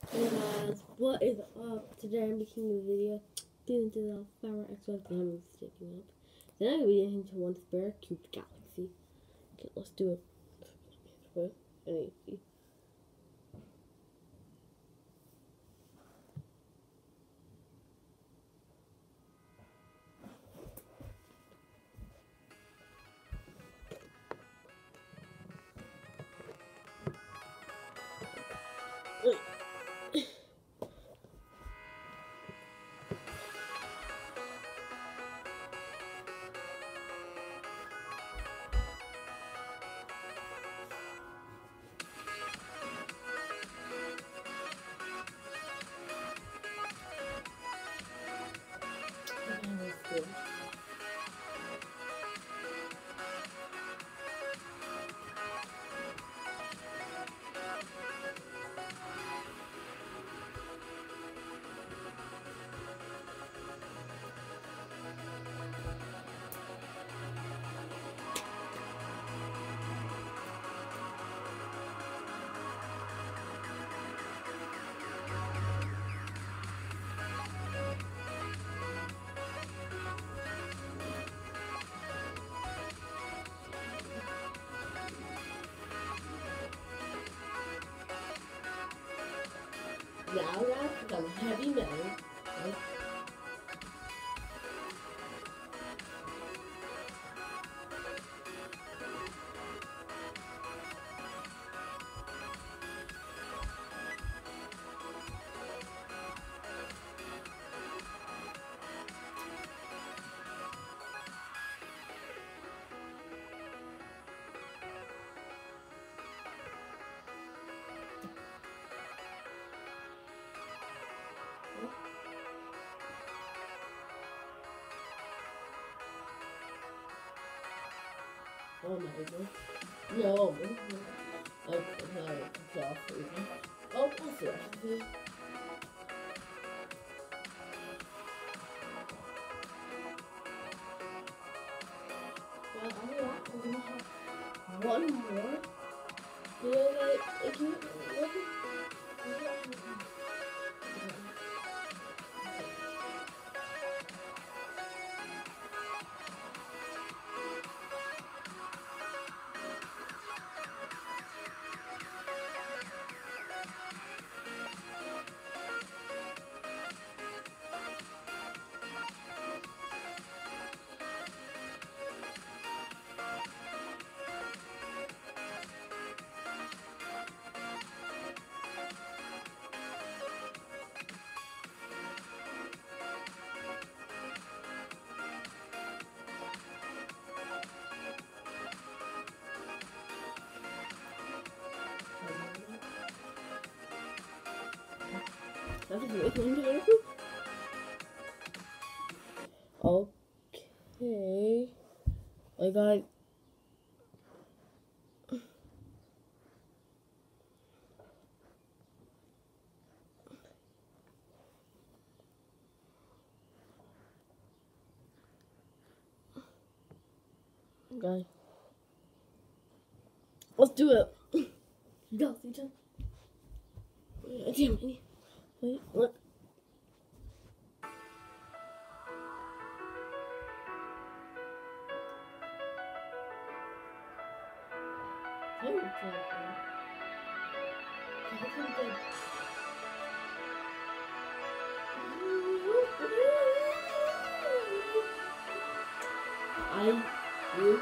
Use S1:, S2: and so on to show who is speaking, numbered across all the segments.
S1: Hey guys, what is up? Today I'm making a video due to the Flower X1 family sticking up. Then I'm going to be into one spare cubed galaxy. Okay, let's do it. Wait. Now that's some heavy metal. Oh my god. No. Oh, that's the recipe. Well, I'm gonna have one more. You know, like, if you look that's a great one to Okay. I got guy. Let's do it. Go, Sita. Damn it. Wait, what? You,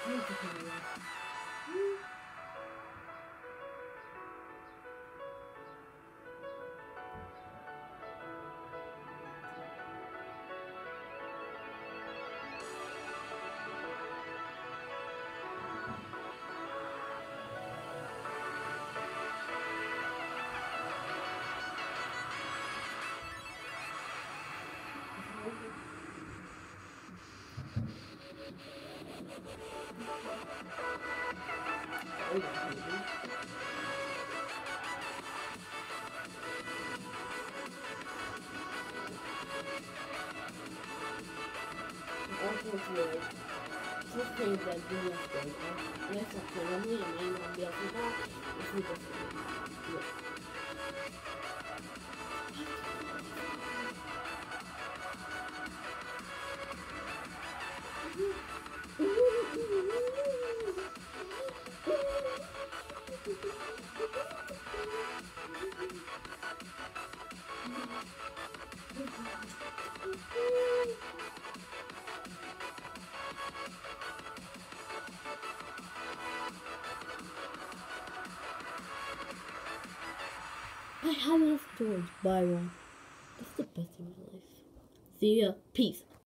S1: Unfortunately, just things that do not go unless I can only and may not be able to that if we just yeah. I have enough storage. Buy one. That's the best thing in life. See ya. Peace.